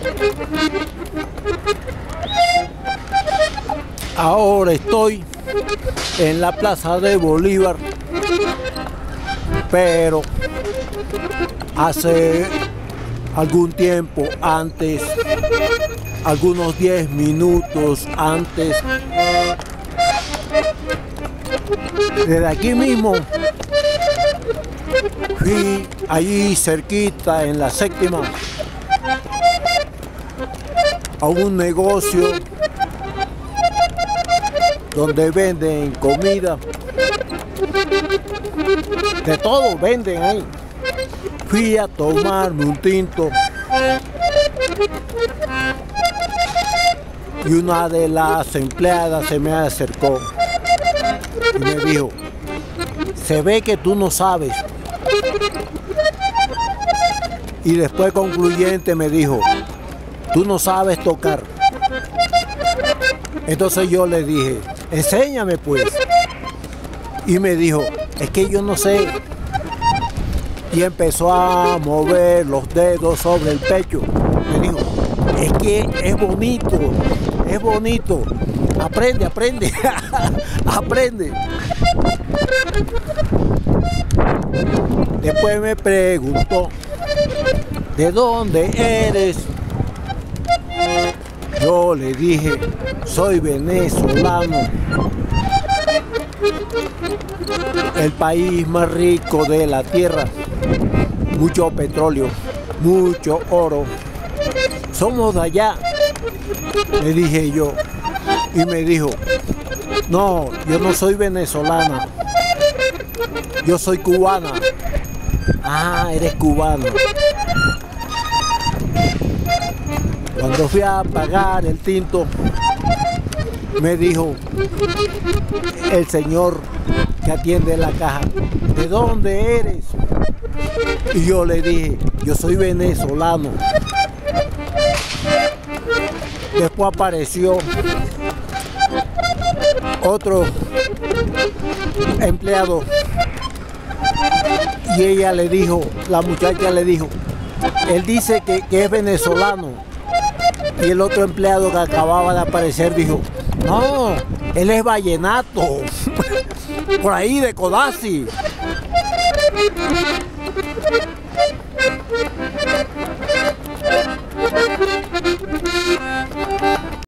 Ahora estoy en la Plaza de Bolívar, pero hace algún tiempo antes, algunos 10 minutos antes, desde aquí mismo fui allí cerquita en la séptima a un negocio donde venden comida, de todo venden ahí. Fui a tomarme un tinto y una de las empleadas se me acercó y me dijo: se ve que tú no sabes. Y después concluyente me dijo: tú no sabes tocar. Entonces yo le dije: enséñame pues. Y me dijo: es que yo no sé. Y empezó a mover los dedos sobre el pecho. Me dijo: es que es bonito, es bonito. Aprende, aprende, aprende. Después me preguntó: ¿de dónde eres? Yo le dije: soy venezolano. El país más rico de la tierra. Mucho petróleo, mucho oro. Somos de allá, le dije yo. Y me dijo: no, yo no soy venezolana. Yo soy cubana. Ah, eres cubana. Cuando fui a pagar el tinto, me dijo el señor que atiende la caja: ¿de dónde eres? Y yo le dije: yo soy venezolano. Después apareció otro empleado y ella le dijo, la muchacha le dijo: él dice que es venezolano. Y el otro empleado que acababa de aparecer dijo: no, él es vallenato, por ahí de Codazzi.